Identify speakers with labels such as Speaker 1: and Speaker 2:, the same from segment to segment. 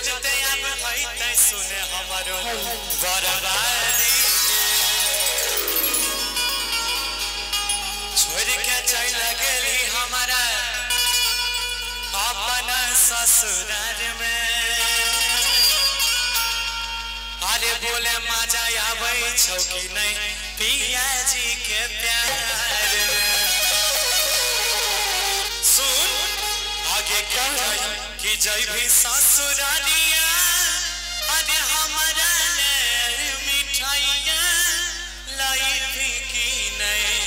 Speaker 1: चलते अब होइते सुने हमरो बर्बादी छोड़ के चल गेली हमारा अपना ससुराल में अरे बोले मजा आवे छौ कि नहीं पिया जी के प्यार में सुन आगे क्या कि जय भी ससुरालिया अरे हमारा ले मिठाइया लाई भी की नहीं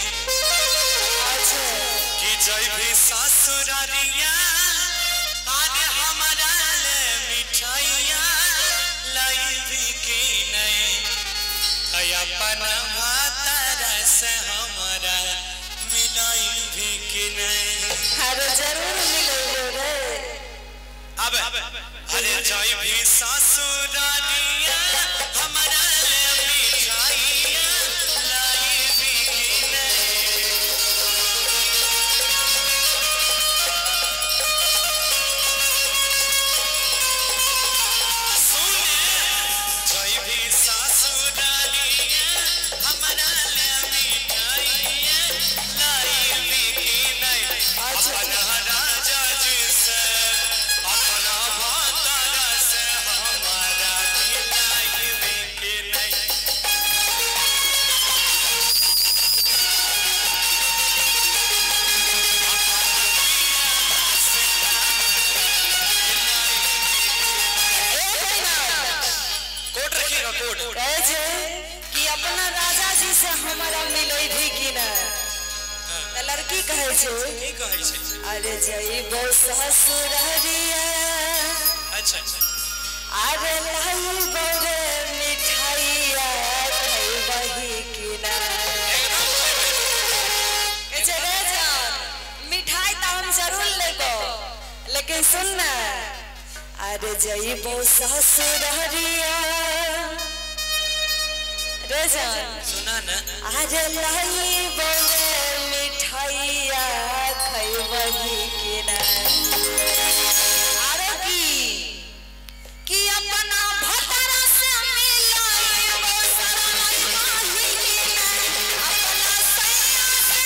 Speaker 1: कि जय भी ससुरालिया अरे हमारा ले मिठाइया लाई भी की नहीं अपना भातारा से हमारा मिलाई भी की नहीं
Speaker 2: अरे जरूर मिलेगा रे
Speaker 1: अब अरे जय भी ससुरालिया हमारा ले मिठाइया लाई भी की नहीं सुने जय भी ससुरालिया हमारा ले मिठाइया लाई भी की नहीं अपना राजा जी से अपना भातारा से हमारा मिलाई भी की नहीं कोट रखिएगा कोट
Speaker 2: कहे छे कि अपना राजा जी से हमारा मिले भी कि ना त लड़की कहे छे
Speaker 1: की कहै छै
Speaker 2: अरे जइबो ससुरारिया
Speaker 1: अच्छा
Speaker 2: अरे लाइबो रे मिठाइया खइबही कि ना ए छे रे जान मिठाई त हम जरूर लेबो लेकिन सुन ना अरे जइबो ससुरारिया रे जान
Speaker 1: सुना ना
Speaker 2: अरे लाइबो रे मिठाइया खइबही कि ना अरे कि अपना भतरा से मिलाइबो शरमाइबही कि ना अपना सैया से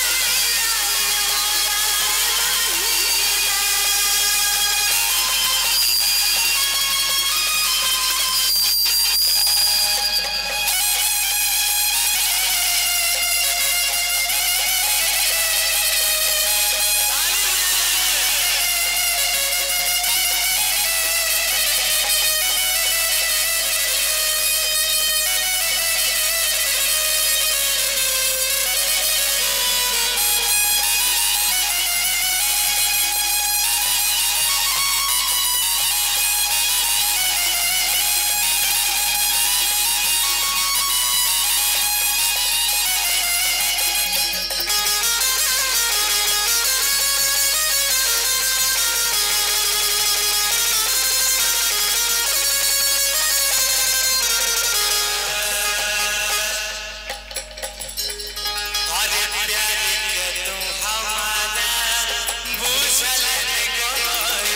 Speaker 1: अरे प्यार के तू हमारा बुझल नहीं कोई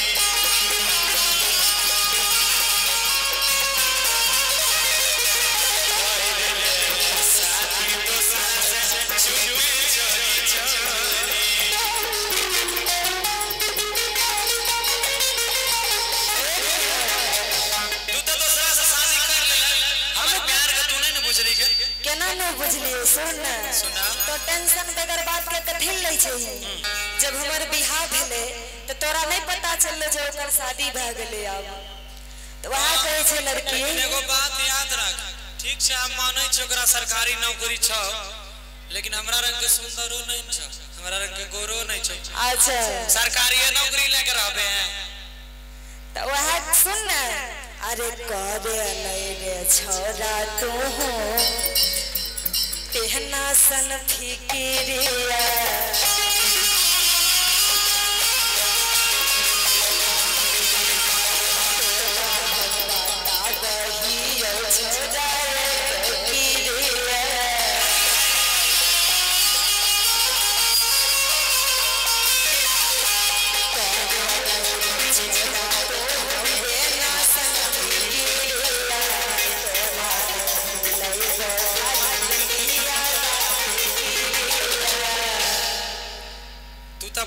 Speaker 1: साथी तो साथ छुपे चोरी चोरी तू तो दूसरा से शादी कर ले हमर प्यार का तू नहीं बुझली के
Speaker 2: केना न बुझलिए सुन
Speaker 1: सुना
Speaker 2: तो टेंशन बगैर बात के कठिन लै छै जब हमर बियाह भेले तो तोरा नहीं पता चलले जे ओकर शादी भ गेले अब तो वहां कहे छै लड़की
Speaker 1: एगो बात याद रख ठीक से हम मानै छ ओकरा सरकारी नौकरी छ लेकिन हमरा रंग के सुंदरो नहीं छ हमरा रंग के गोरो नहीं छ
Speaker 2: अच्छा
Speaker 1: सरकारी नौकरी लेके रहबे
Speaker 2: तो वहां सुन न अरे करे नहीं रे छोरा तू पहना सन फिकिरिया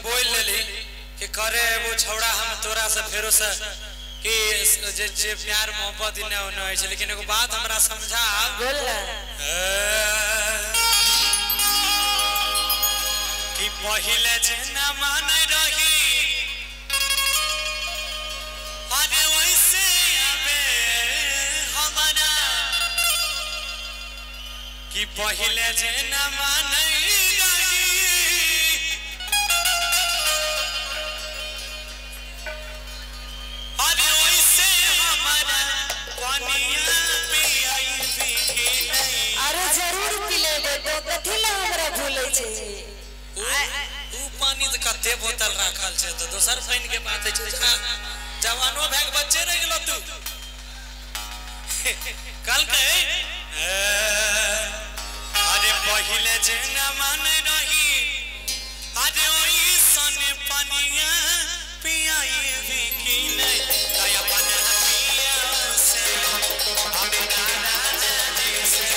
Speaker 1: बोल लेली कि करे वो छौड़ा हम तोरा से फेरो से कि जे प्यार मोहब्बत न होय छै, लेकिन एगो बात हमरा समझा
Speaker 2: बोल ना
Speaker 1: कि पहिले जे न माने रही अरे वैसे आबे हमारा कि पहिले जे न माने
Speaker 2: अरे जरूर पिले तो कथी ला हमरा भूलै छै
Speaker 1: उ पानी त कते बोतल राखल छै त दोसर पाइन के बात छै। जवानो भाग बच्चे रह गेलो तू कल के अरे पहिले जे न माने रही अरे ओई सन पानिया पियाई भी की नहीं दया बना पिया से हमें गाना जाने से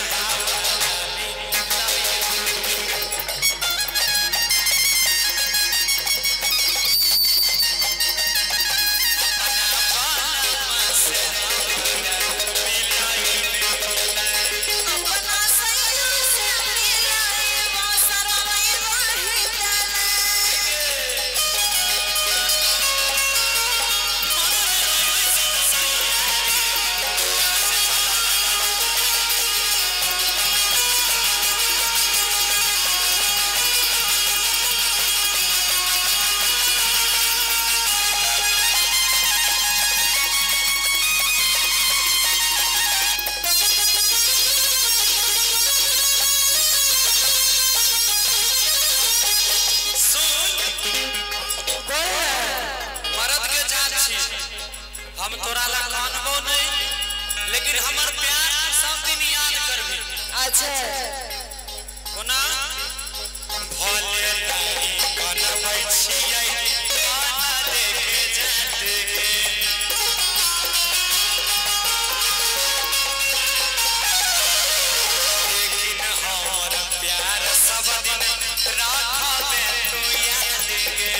Speaker 1: हम तोरा ला कानबो नहीं, लेकिन हमर प्यार सब दिन याद करबी।
Speaker 2: अच्छा
Speaker 1: कोना भले नहीं कानबै छियै आना देखे जाते लेकिन हमर प्यार सब दिन राखबे तू याद के।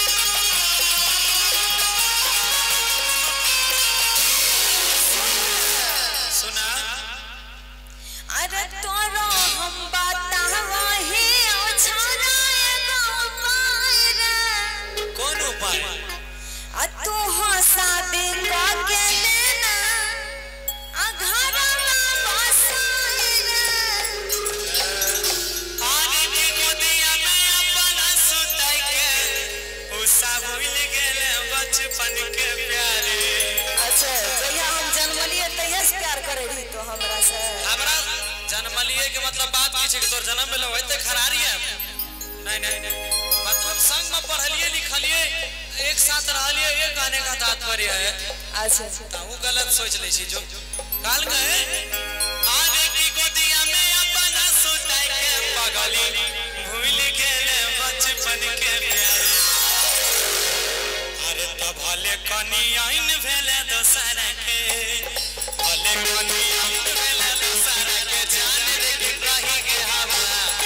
Speaker 2: अरे तोरो हम बतावही ओ छौरा एगो उपाय रे।
Speaker 1: कौन उपाय?
Speaker 2: आ तू हो शादी करके लेना आ घरवा बसाई रे।
Speaker 1: आने की गोदिया में अपना सुताई के उसा भूल गेले बचपन के प्यारे।
Speaker 2: अच्छा जहिया हम जन्मलिए तहिया से प्यार करे रही तो हमरा से।
Speaker 1: हमरा जन्मलिए के मतलब बात की छै कि तोर जन्म भेलो होते खरारी है नहीं नहीं मतलब संग में पढ़लिए लिखलिए एक साथ रहलिए एक गाने का तात्पर्य है।
Speaker 2: अच्छा
Speaker 1: ताऊ गलत सोच ले छी जो काल गए आने की गोदिया में अपना सुताई के पगली भूल गेले बचपन के प्यारे। अरे तो भले कनियाइन भेले दोसरा के भले कनियाइन भेले दोसरा के जान रे कि रही के हवा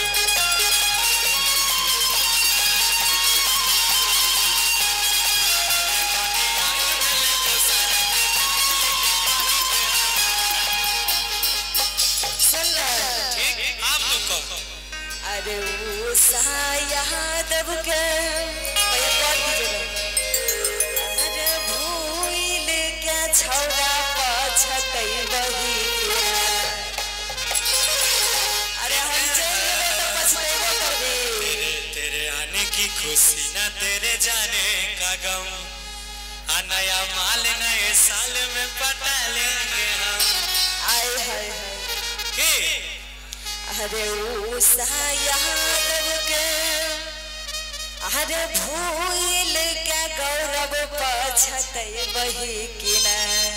Speaker 1: ठीक आप तो कहो।
Speaker 2: अरे वो यादव के भैया कौन दीजिएगा। अरे भूल के छौरा पछतई बही के। अरे हम चल गए तो पछतेबो करबे।
Speaker 1: तेरे आने की खुशी ना तेरे जाने का गम आ नया माल नए साल में पटा लेंगे हम।
Speaker 2: आए हाय हाय
Speaker 1: के
Speaker 2: अरे वो यादव के अरे भूल के गौरव पछतई बही की ना।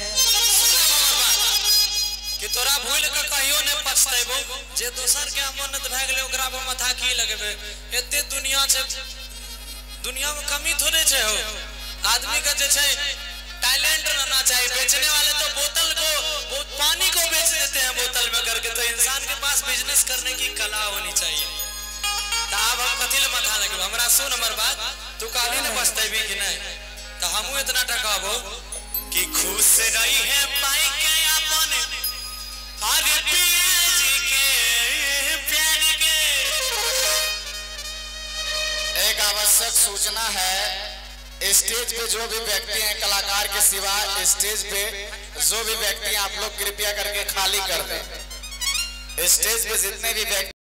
Speaker 1: कि तोरा भूल के कहियो ने पछतेबो जे दोसर के अमानत भ गेले ओकरा पर माथा की लगेबे। एते दुनिया छै दुनिया में कमी थोड़े छै हो आदमी का जे छै टैलेंट रहना चाहिए। बेचने वाले तो बोतल को पानी को बेच देते हैं बोतल में करके, तो इंसान के पास बिजनेस करने की कला होनी चाहिए। तो अब हम कथिल माथा लगबे हमरा सुन हमर बात तू काली ने पछतेबी कि नहीं तो हमहू इतना टकाबो कि खुश रही है पाई के अपन अरे पिया जी के प्यार के।
Speaker 3: एक आवश्यक सूचना है, स्टेज पे जो भी व्यक्ति हैं कलाकार के सिवा स्टेज पे जो भी व्यक्ति आप लोग कृपया करके खाली कर दें। स्टेज पे जितने भी व्यक्ति